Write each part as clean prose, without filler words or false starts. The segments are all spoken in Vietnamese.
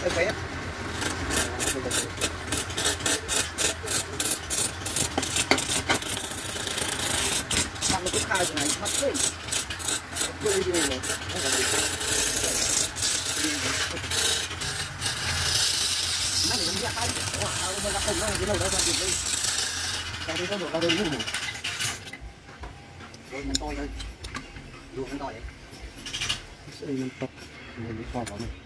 bé. Bằng nó cũng khai cái này mắt đấy. Cứ đi này này. Nó để nó ra tay. Nó ra không nó cái đầu đó ra được đi. Cái đấy nó đổ ra đây ngủ. Rồi mình to thôi. Luôn mình to vậy. Sẽ mình to. Mình đi qua vào này.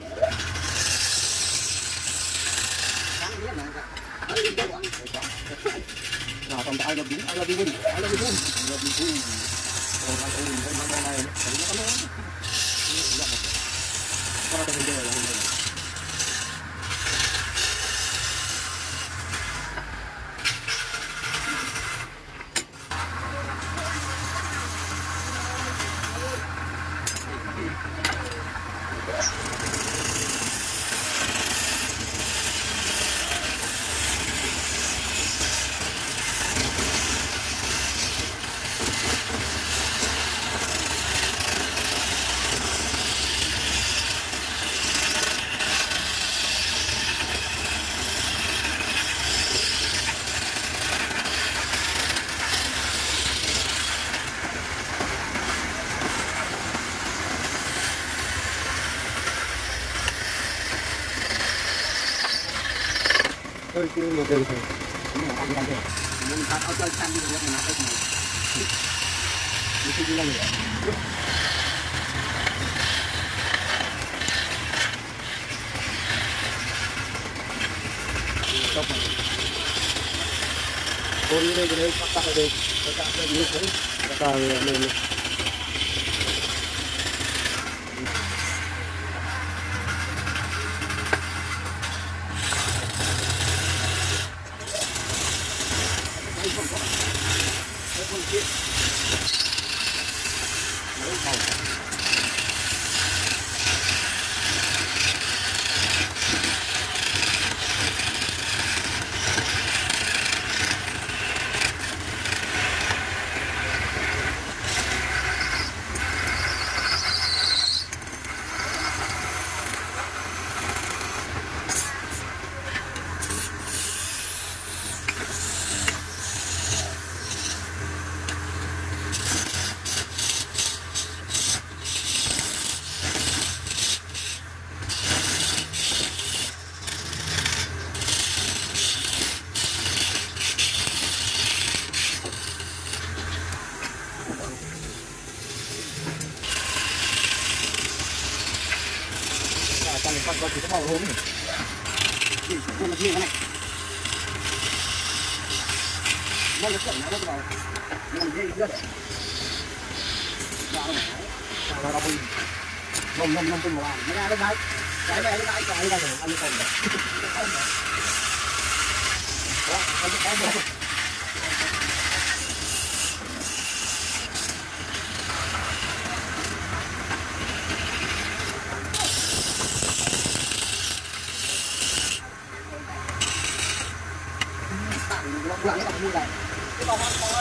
Nào còn ai làm đúng, ai làm đúng, ai làm đúng, ai làm đúng. Còn ai cũng mình đang này, nó có nó. Qua đây đây là đây. Tôi cứ một đường thôi. Mình taเอาchơi sang đi được mà cái này. Đi đi lên rồi. Stop này. Cô đi đây cái bắt tay đây. Bắt tay đi đấy. Bắt tay lên. Con chỉ có màu hôm này. Con là gì cái này? Nó là chuẩn nó vào. Làm gì được? Vào đâu đi. Nông tung vào. Nó ra đây đấy. Cái này nó lại ra rồi, ăn không được. Đó, ăn được. Lại cái như này. Cái bò con.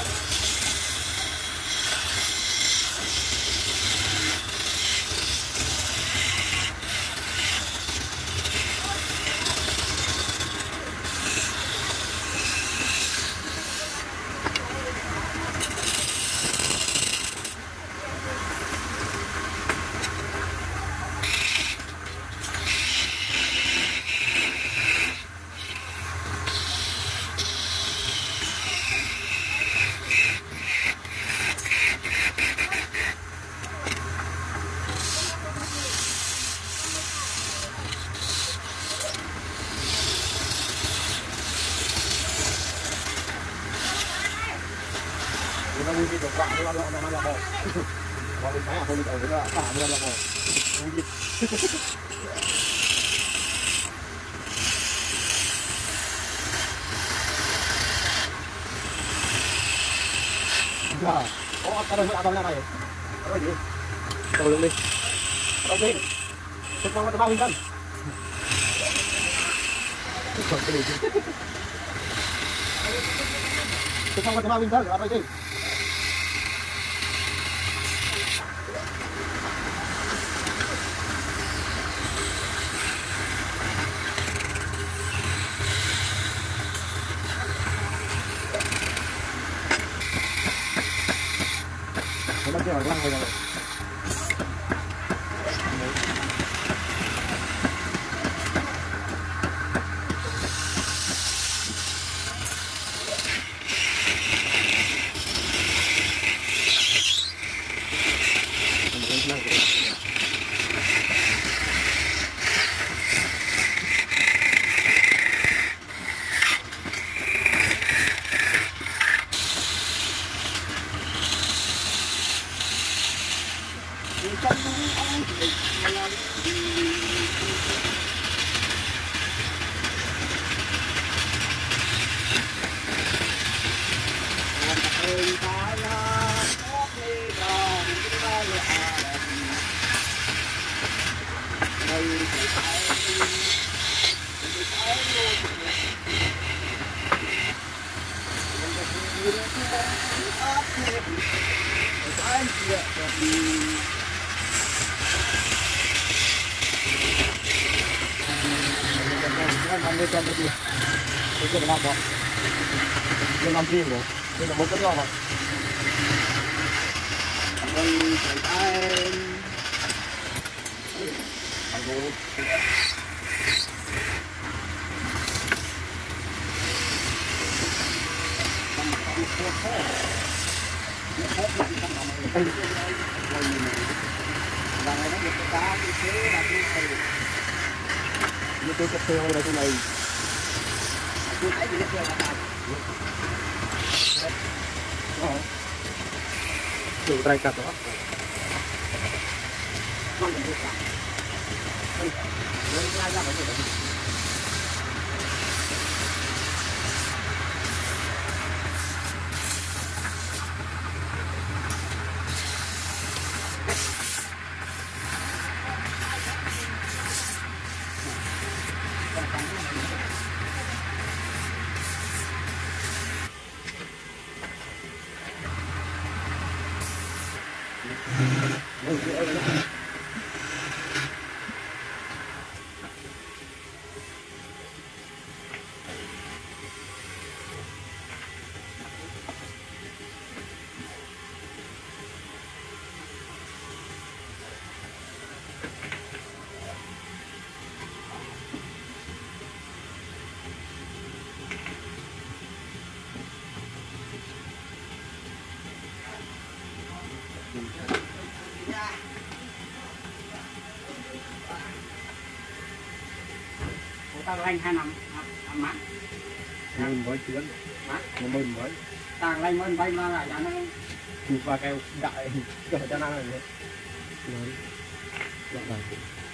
Nó đi được quạng nó là bò. Còn cái máy không ở cái là nó là bò. Dạ. Có cái này ăn này. Cái gì? Đầu lên đi. Đầu lên. Tôi mang cái bao nhiêu cân? Tôi mang cái bao nhiêu cân? Ở đây đi. cái rồi lăn rồi. Làm riêng rồi, đây là một cái ngon rồi. Như tôi cà phê đây này. Tôi thấy gì hết trơn. Đủ tay cắt đó. Tao lên 2 năm má Mình mới chuyến mình mới tao lên mới bay ra lại nó chụp vào keo đại cho nó này. Đấy.